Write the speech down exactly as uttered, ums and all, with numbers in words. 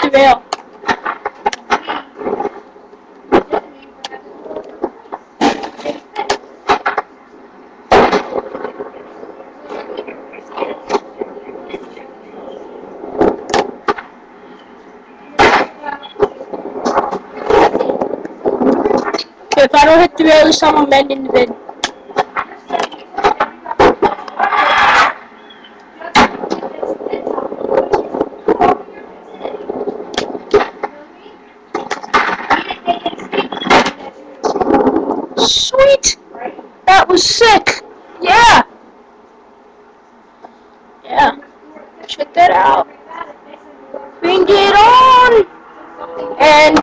the rail. If I don't hit the rail, at least I'm amending the vid. Sweet! That was sick! Yeah! Yeah. Check that out.